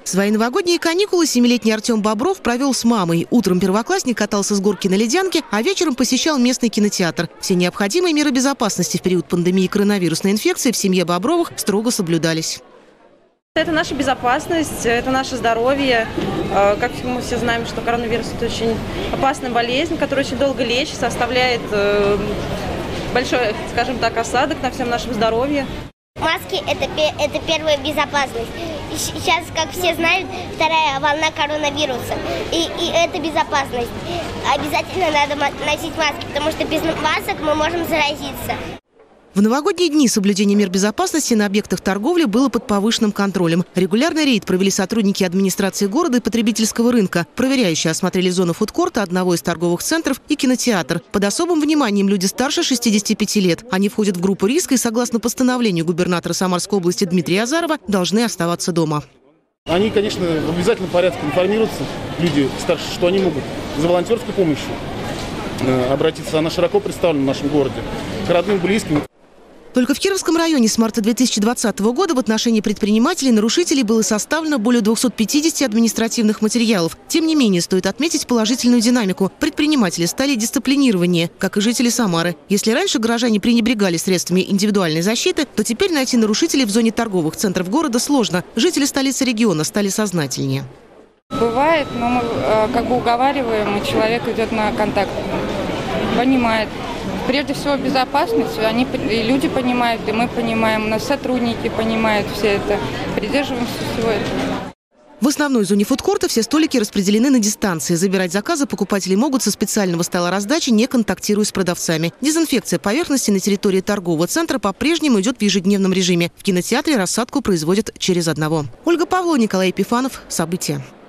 Свои новогодние каникулы 7-летний Артем Бобров провел с мамой. Утром первоклассник катался с горки на ледянке, а вечером посещал местный кинотеатр. Все необходимые меры безопасности в период пандемии коронавирусной инфекции в семье Бобровых строго соблюдались. Это наша безопасность, это наше здоровье. Как мы все знаем, что коронавирус – это очень опасная болезнь, которая очень долго лечится, оставляет большой, скажем так, осадок на всем нашем здоровье. Маски – это первая безопасность. Сейчас, как все знают, вторая волна коронавируса. И это безопасность. Обязательно надо носить маски, потому что без масок мы можем заразиться. В новогодние дни соблюдение мер безопасности на объектах торговли было под повышенным контролем. Регулярный рейд провели сотрудники администрации города и потребительского рынка. Проверяющие осмотрели зону фудкорта одного из торговых центров и кинотеатр. Под особым вниманием люди старше 65 лет. Они входят в группу риска и, согласно постановлению губернатора Самарской области Дмитрия Азарова, должны оставаться дома. Они, конечно, в обязательном порядке информируются, люди старше, что они могут за волонтерской помощью обратиться. Она широко представлена в нашем городе, к родным, близким. Только в Кировском районе с марта 2020 года в отношении предпринимателей и нарушителей было составлено более 250 административных материалов. Тем не менее, стоит отметить положительную динамику. Предприниматели стали дисциплинированнее, как и жители Самары. Если раньше горожане пренебрегали средствами индивидуальной защиты, то теперь найти нарушителей в зоне торговых центров города сложно. Жители столицы региона стали сознательнее. Бывает, но мы уговариваем, и человек идет на контакт, понимает. Прежде всего безопасность, и люди понимают, и мы понимаем, у нас сотрудники понимают все это, придерживаемся всего этого. В основной зоне фудкорта все столики распределены на дистанции. Забирать заказы покупатели могут со специального стола раздачи, не контактируя с продавцами. Дезинфекция поверхности на территории торгового центра по-прежнему идет в ежедневном режиме. В кинотеатре рассадку производят через одного. Ольга Павлова, Николай Епифанов. События.